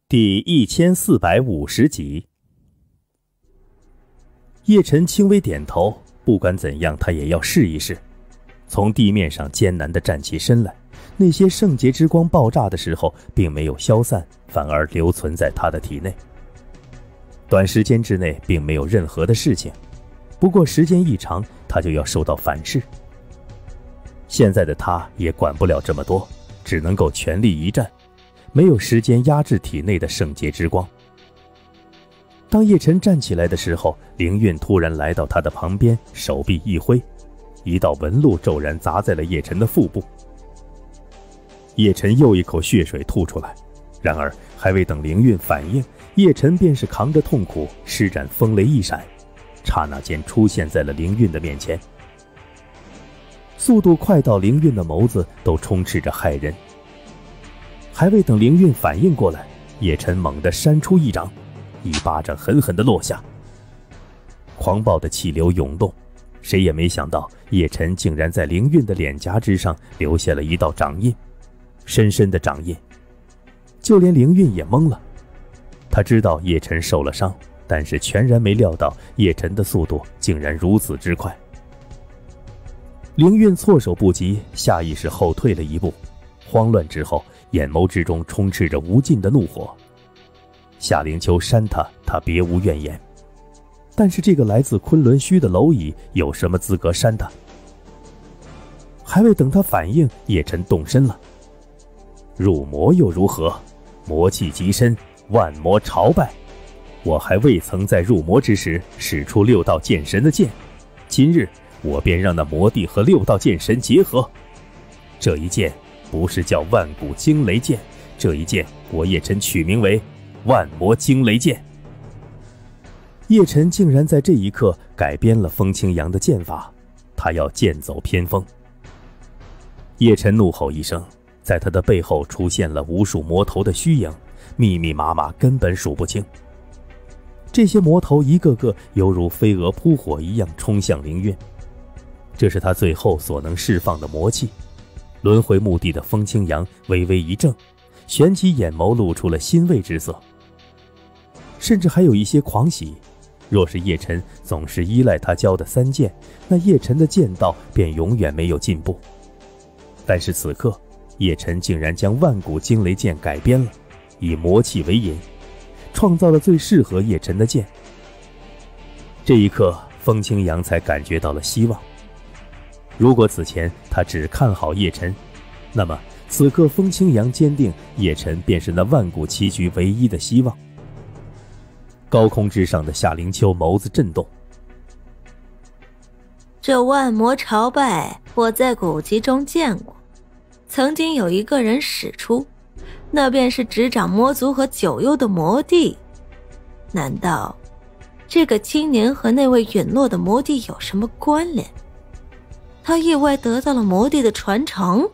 第1450集。叶晨轻微点头，不管怎样他也要试一试。从地面上艰难地站起身来，那些圣洁之光爆炸的时候并没有消散，反而留存在他的体内。短时间之内并没有任何的事情，不过时间一长他就要受到反噬。现在的他也管不了这么多，只能够全力一战，没有时间压制体内的圣洁之光。当叶晨站起来的时候，灵韵突然来到他的旁边，手臂一挥，一道纹路骤然砸在了叶晨的腹部。叶晨又一口血水吐出来，然而还未等灵韵反应，叶晨便是扛着痛苦施展风雷一闪，刹那间出现在了灵韵的面前，速度快到灵韵的眸子都充斥着骇人。还未等灵韵反应过来，叶晨猛地扇出一掌，一巴掌狠狠地落下。狂暴的气流涌动，谁也没想到叶晨竟然在灵韵的脸颊之上留下了一道掌印，深深的掌印。就连灵韵也懵了，他知道叶晨受了伤，但是全然没料到叶晨的速度竟然如此之快。灵韵措手不及，下意识后退了一步，慌乱之后眼眸之中充斥着无尽的怒火。夏灵秋扇他，他别无怨言，但是这个来自昆仑虚的蝼蚁有什么资格扇他？还未等他反应，叶晨动身了。入魔又如何？魔气极深，万魔朝拜。我还未曾在入魔之时使出6道剑神的剑，今日我便让那魔帝和6道剑神结合。这一剑不是叫万古惊雷剑，这一剑我叶晨取名为万魔惊雷剑。叶晨竟然在这一刻改编了风清扬的剑法，他要剑走偏锋。叶晨怒吼一声，在他的背后出现了无数魔头的虚影，密密麻麻，根本数不清。这些魔头一个个犹如飞蛾扑火一样冲向灵韵，这是他最后所能释放的魔气。轮回墓地的风清扬微微一怔，旋起眼眸露出了欣慰之色，甚至还有一些狂喜。若是叶晨总是依赖他教的3剑，那叶晨的剑道便永远没有进步。但是此刻叶晨竟然将万古惊雷剑改编了，以魔气为引，创造了最适合叶晨的剑。这一刻风清扬才感觉到了希望。如果此前他只看好叶晨，那么此刻风清扬坚定叶晨便是那万古棋局唯一的希望。高空之上的夏灵秋眸子震动。 这万魔朝拜我在古籍中见过，曾经有一个人使出，那便是执掌魔族和九幽的魔帝。难道这个青年和那位陨落的魔帝有什么关联？他意外得到了魔帝的传承。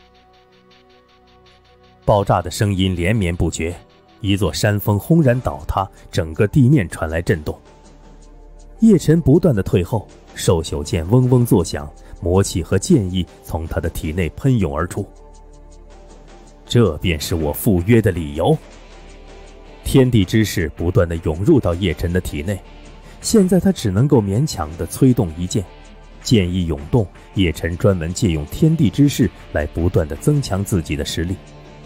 爆炸的声音连绵不绝，一座山峰轰然倒塌，整个地面传来震动。叶晨不断的退后，兽朽剑嗡嗡作响，魔气和剑意从他的体内喷涌而出。这便是我赴约的理由。天地之势不断的涌入到叶晨的体内，现在他只能够勉强的催动一剑，剑意涌动，叶晨专门借用天地之势来不断的增强自己的实力。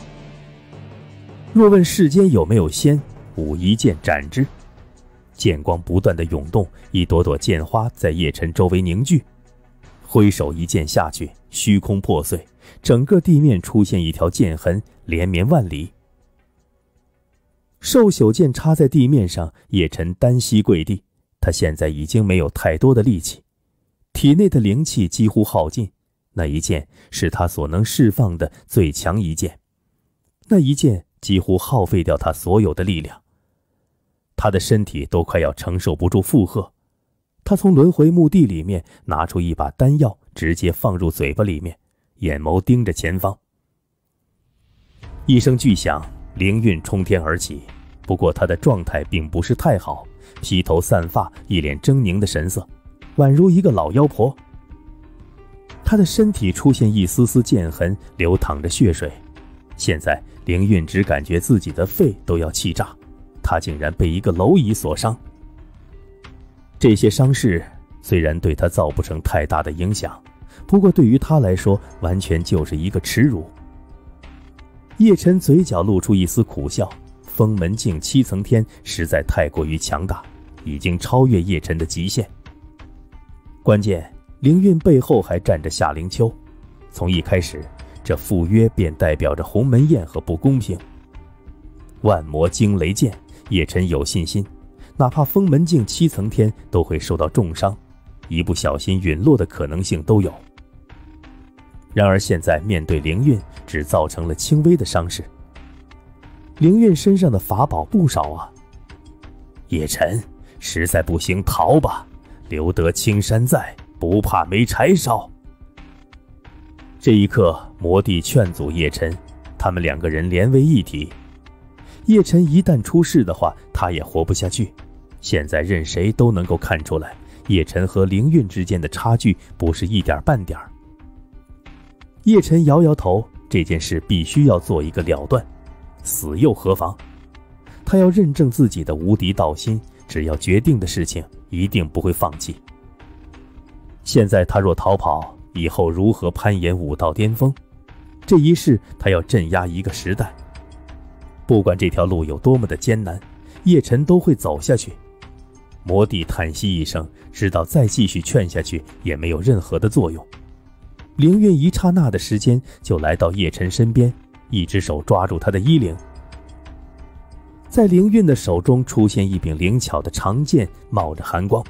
若问世间有没有仙，吾一剑斩之。剑光不断的涌动，一朵朵剑花在叶晨周围凝聚，挥手一剑下去，虚空破碎，整个地面出现一条剑痕，连绵万里。兽朽剑插在地面上，叶晨单膝跪地，他现在已经没有太多的力气，体内的灵气几乎耗尽，那一剑是他所能释放的最强一剑，那一剑几乎耗费掉他所有的力量，他的身体都快要承受不住负荷。他从轮回墓地里面拿出一把丹药，直接放入嘴巴里面，眼眸盯着前方。一声巨响，灵韵冲天而起，不过他的状态并不是太好，披头散发，一脸狰狞的神色，宛如一个老妖婆。他的身体出现一丝丝剑痕，流淌着血水， 现在凌运只感觉自己的肺都要气炸，他竟然被一个蝼蚁所伤。这些伤势虽然对他造不成太大的影响，不过对于他来说完全就是一个耻辱。叶晨嘴角露出一丝苦笑，封门境7层天实在太过于强大，已经超越叶晨的极限。关键凌运背后还站着夏灵秋，从一开始这赴约便代表着鸿门宴和不公平。万魔惊雷剑，叶晨有信心，哪怕封门境7层天都会受到重伤，一不小心陨落的可能性都有。然而现在面对凌运，只造成了轻微的伤势。凌运身上的法宝不少啊。叶晨，实在不行逃吧，留得青山在，不怕没柴烧。这一刻，魔帝劝阻叶晨，他们2个人连为一体。叶晨一旦出事的话，他也活不下去。现在任谁都能够看出来，叶晨和凌运之间的差距不是一点半点。叶晨摇摇头，这件事必须要做一个了断，死又何妨？他要认证自己的无敌道心，只要决定的事情，一定不会放弃。现在他若逃跑，以后如何攀岩武道巅峰？这一世他要镇压一个时代。不管这条路有多么的艰难，叶晨都会走下去。魔帝叹息一声，知道再继续劝下去也没有任何的作用。凌运一刹那的时间就来到叶晨身边，一只手抓住他的衣领。在凌运的手中出现一柄灵巧的长剑，冒着寒光。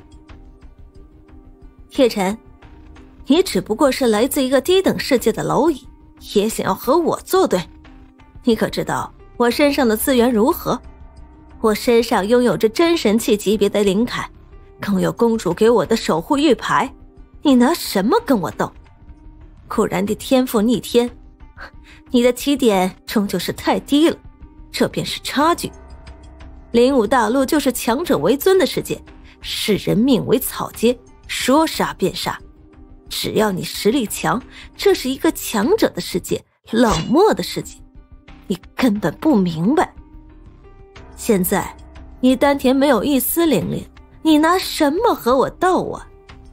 叶晨，你只不过是来自一个低等世界的蝼蚁，也想要和我作对？你可知道我身上的资源如何？我身上拥有着真神器级别的灵铠，更有公主给我的守护玉牌，你拿什么跟我斗？固然的天赋逆天，你的起点终究是太低了，这便是差距。灵武大陆就是强者为尊的世界，视人命为草芥，说杀便杀。只要你实力强，这是一个强者的世界，冷漠的世界，你根本不明白。现在你丹田没有一丝灵力，你拿什么和我斗啊？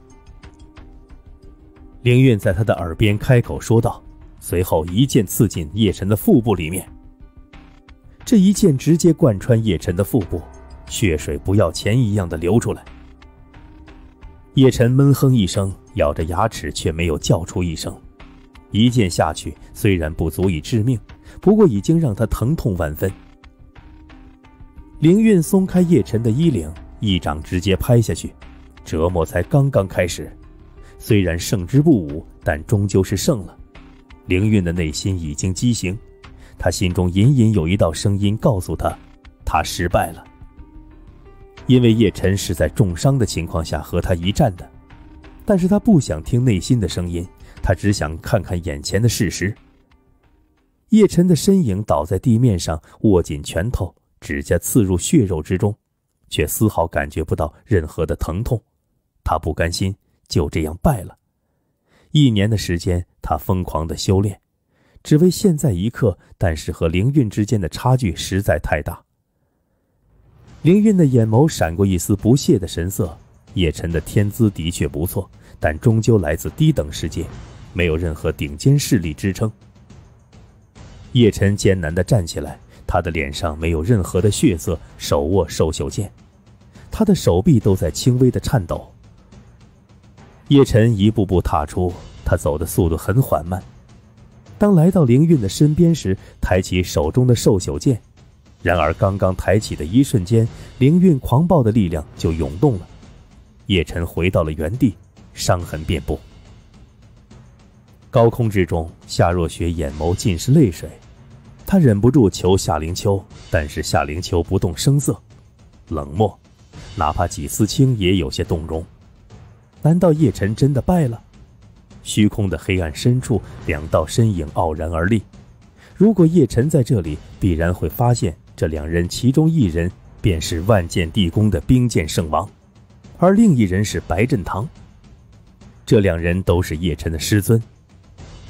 凌运在他的耳边开口说道，随后一剑刺进叶晨的腹部里面。这一剑直接贯穿叶晨的腹部，血水不要钱一样的流出来。叶晨闷哼一声，咬着牙齿却没有叫出一声。一剑下去，虽然不足以致命，不过已经让他疼痛万分。凌运松开叶晨的衣领，一掌直接拍下去，折磨才刚刚开始。虽然胜之不武，但终究是胜了。凌运的内心已经畸形，他心中隐隐有一道声音告诉他，他失败了。因为叶晨是在重伤的情况下和他一战的，但是他不想听内心的声音，他只想看看眼前的事实。叶晨的身影倒在地面上，握紧拳头，指甲刺入血肉之中，却丝毫感觉不到任何的疼痛。他不甘心就这样败了。1年的时间，他疯狂的修炼，只为现在一刻，但是和凌运之间的差距实在太大。凌运的眼眸闪过一丝不屑的神色，叶晨的天资的确不错，但终究来自低等世界，没有任何顶尖势力支撑。叶晨艰难地站起来，他的脸上没有任何的血色，手握兽朽剑，他的手臂都在轻微的颤抖。叶晨一步步踏出，他走的速度很缓慢。当来到凌运的身边时，抬起手中的兽朽剑，然而刚刚抬起的一瞬间，凌运狂暴的力量就涌动了。叶晨回到了原地，伤痕遍布。高空之中，夏若雪眼眸尽是泪水，她忍不住求夏灵秋，但是夏灵秋不动声色，冷漠，哪怕纪思清也有些动容。难道叶晨真的败了？虚空的黑暗深处，2道身影傲然而立。如果叶晨在这里，必然会发现这2人其中一人便是万剑地宫的冰剑圣王，而另一人是白振堂。这2人都是叶晨的师尊。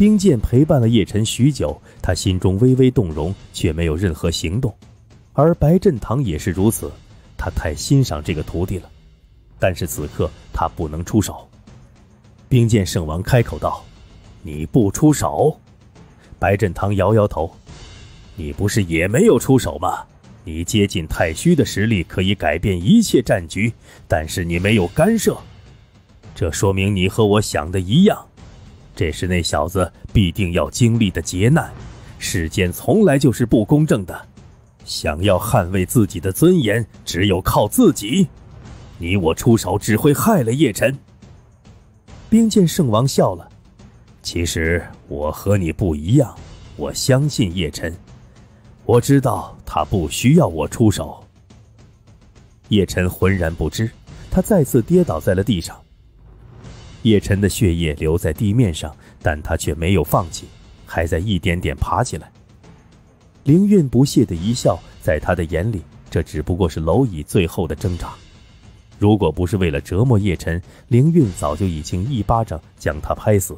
冰剑陪伴了叶晨许久，他心中微微动容，却没有任何行动。而白振堂也是如此，他太欣赏这个徒弟了，但是此刻他不能出手。冰剑圣王开口道：“你不出手？”白振堂摇摇头：“你不是也没有出手吗？你接近太虚的实力可以改变一切战局，但是你没有干涉，这说明你和我想的一样。这是那小子必定要经历的劫难，世间从来就是不公正的，想要捍卫自己的尊严，只有靠自己。你我出手只会害了叶晨。”冰剑圣王笑了：“其实我和你不一样，我相信叶晨，我知道他不需要我出手。”叶晨浑然不知，他再次跌倒在了地上。叶晨的血液流在地面上，但他却没有放弃，还在一点点爬起来。凌韵不屑的一笑，在他的眼里，这只不过是蝼蚁最后的挣扎。如果不是为了折磨叶晨，凌韵早就已经一巴掌将他拍死。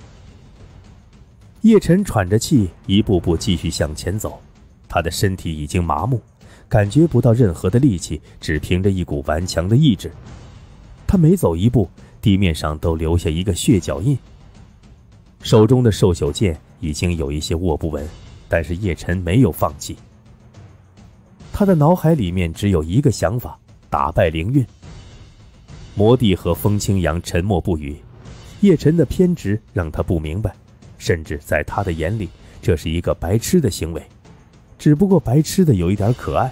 叶晨喘着气，一步步继续向前走，他的身体已经麻木，感觉不到任何的力气，只凭着一股顽强的意志。他每走一步，地面上都留下一个血脚印。手中的寿朽剑已经有一些握不稳，但是叶晨没有放弃。他的脑海里面只有一个想法：打败凌韵。魔帝和风清扬沉默不语，叶晨的偏执让他不明白，甚至在他的眼里，这是一个白痴的行为，只不过白痴的有一点可爱。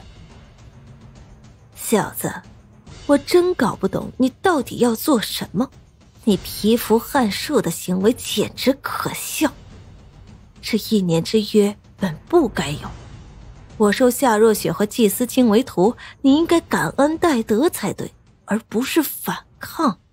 小子，我真搞不懂你到底要做什么，你蚍蜉撼树的行为简直可笑。这1年之约本不该有，我收夏若雪和季思清为徒，你应该感恩戴德才对，而不是反抗。